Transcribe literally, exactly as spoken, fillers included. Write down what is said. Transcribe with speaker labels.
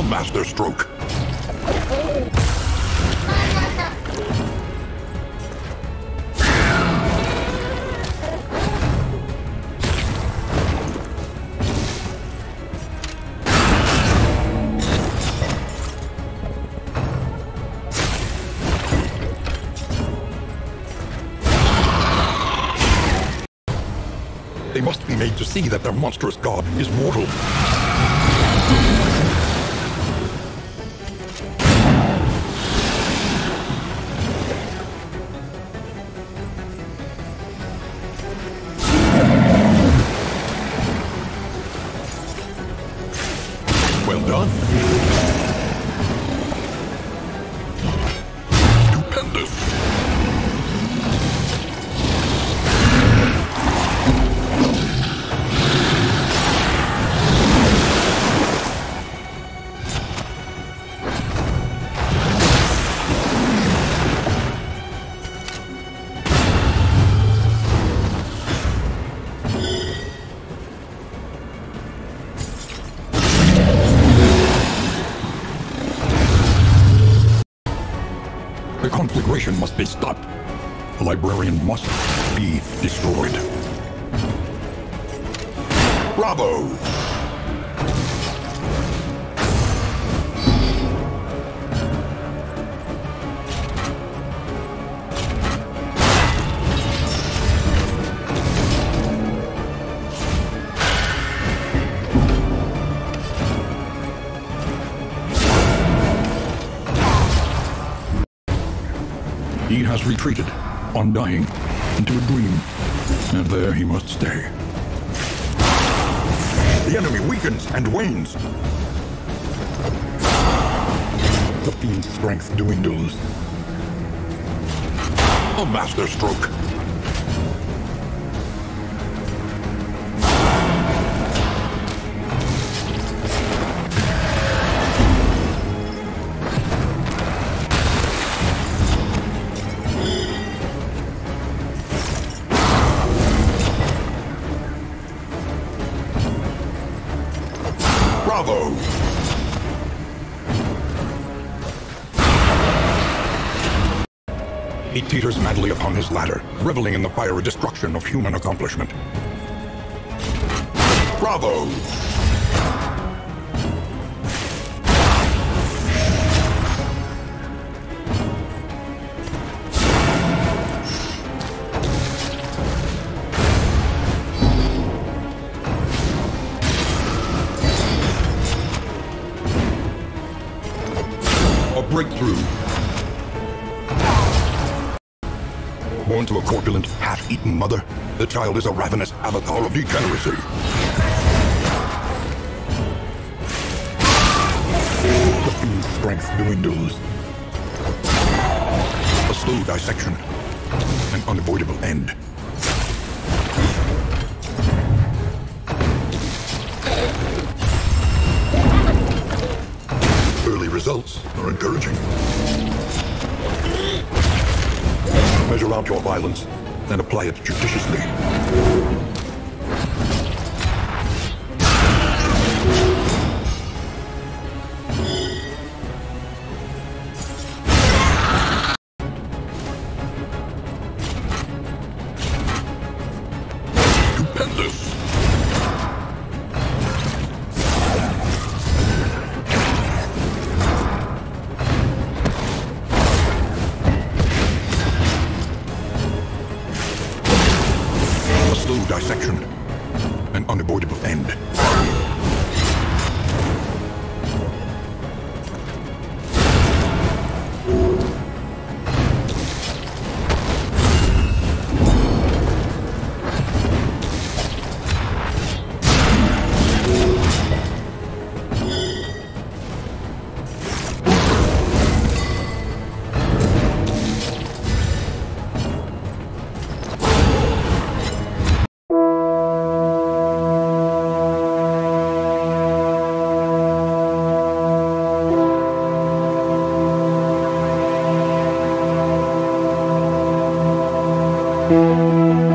Speaker 1: master stroke. They must be made to see that their monstrous god is mortal. Well done. Stupendous. The conflagration must be stopped. The librarian must be destroyed. Bravo! He has retreated, undying, into a dream, and there he must stay. The enemy weakens and wanes. The fiend's strength dwindles. A master stroke. Bravo! He teeters madly upon his ladder, reveling in the fiery destruction of human accomplishment. Bravo! A breakthrough. Born to a corpulent, half-eaten mother, the child is a ravenous avatar of degeneracy. The fiend's strength dwindles. A slow dissection. An unavoidable end. Early results are encouraging. Measure out your violence and apply it judiciously. Stupendous! Slow dissection. An unavoidable end.
Speaker 2: Thank you.